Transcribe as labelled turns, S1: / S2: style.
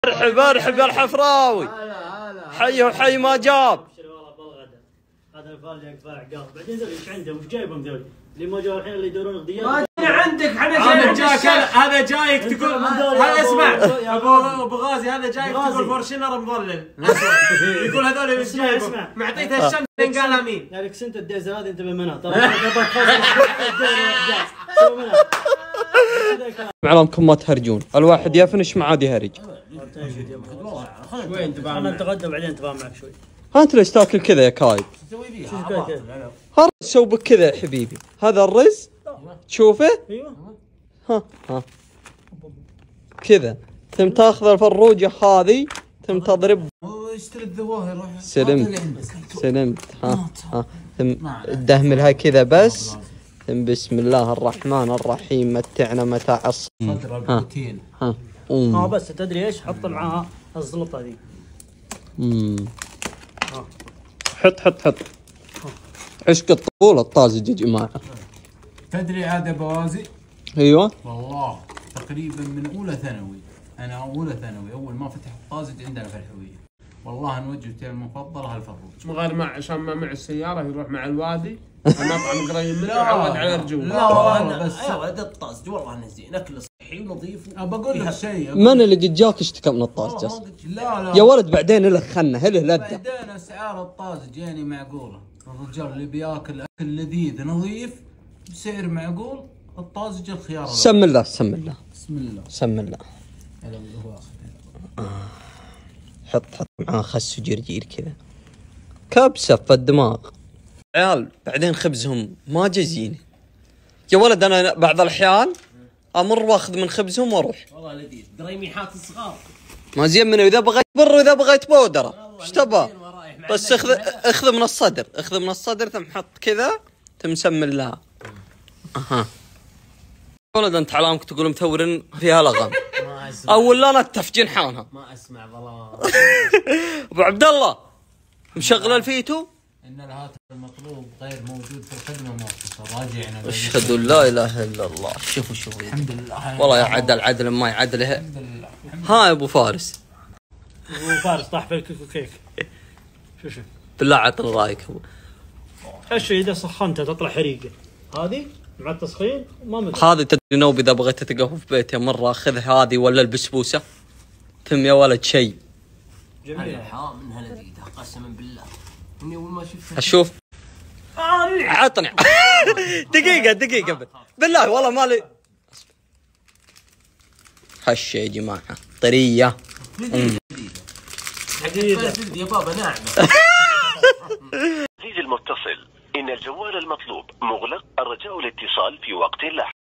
S1: ارحب ارحب يا الحفراوي. حي وحي ما جاب.
S2: هذا الفال يقطع عقاب بعدين ذول ايش عندهم وش جايبهم ذول اللي ما جاوا الحين اللي يدورون اغذيات.
S3: ما عندك احنا هذا جايك تقول هذا اسمع ابو غازي هذا جايك تقول فورشنر مظلل يقول هذول ايش جايبهم معطيته الشمس قال امين.
S2: لك سنت الديزل هذه انت بالمناط طبعا
S1: اعلامكم ما تهرجون، الواحد يفنش ما عاد يهرج.
S2: شوي انتباه انا نتغدى بعدين انتباه معك شوي.
S1: ها انت ليش تاكل كذا يا كايد؟ ها سوي بك كذا يا حبيبي، هذا الرز تشوفه؟
S2: ايوه
S1: ها كذا ثم تاخذ الفروجه هذه ثم تضرب
S4: اشتري الظواهر.
S1: سلمت ها ثم تدهملها كذا بس ثم بسم الله الرحمن الرحيم متعنا متاع
S4: صدر البروتين.
S2: ها بس تدري ايش حط معاها الزلطه ذي.
S1: حط عشق الطفولة الطازج يا جماعة.
S4: تدري عاد ابو غازي؟
S1: ايوه
S4: والله تقريبا من اولى ثانوي، انا اولى ثانوي اول ما فتح الطازج عندنا في الحويه، والله ان وجهتي المفضله الفروج.
S3: غير مع عشان ما مع السياره يروح مع الوادي المطعم قريب منه يعود على رجوله.
S4: لا والله بس
S5: هذا الطازج والله انه زين اكل صحي ونظيف.
S4: بقول لك شيء،
S1: من اللي قد جاك اشتكى من الطازج؟
S4: لا
S1: يا ولد بعدين له خنه له لذة.
S4: بعدين اسعار الطازج يعني معقوله، الرجال اللي بياكل اكل لذيذ نظيف بسعر معقول الطازج الخيار.
S1: سم الله
S4: بسم الله
S1: سم الله. حط معاه خس وجرجير كذا كبسه في الدماغ. عيال بعدين خبزهم ما جزيني يا ولد، انا بعض الاحيان امر واخذ من خبزهم واروح.
S5: والله لذيذ دريميحات الصغار
S1: ما زين منه اذا بغيت بر واذا بغيت بودره ايش تبغى؟ بس اخذ من الصدر ثم حط كذا ثم سم الله. ولد انت علامك تقول مثورن فيها لغم او ولا انا تفجين حانها
S5: ما اسمع ظلام.
S1: ابو عبد الله مشغل الفيتو.
S4: ان الهاتف المطلوب غير موجود في الخدمه مؤقتا راجعنا.
S1: اشهد ان لا اله الا الله. شوفوا
S4: الحمد لله
S1: والله يا عدل ما يعدله.
S4: الحمد لله.
S1: ها يا ابو فارس.
S2: ابو فارس طاح في الكيك وكيك. شوف
S1: بالله عطنا رايك.
S2: ايش اذا سخنتها تطلع حريقه هذه مع التسخين ما مدري.
S1: هذه تدري نوب اذا بغيت تقهوى في بيتي مره اخذ هذه ولا البسبوسه ثم يا ولد شيء
S5: جميله منها لذيذه قسما بالله اني اول ما شفتها
S1: اشوف عطني دقيقه بالله والله مالي هالشي يا جماعه طريه
S5: حقيقه يا بابا ناعمه.
S6: عزيزي المتصل، إن الجوال المطلوب مغلق، الرجاء الاتصال في وقت لاحق.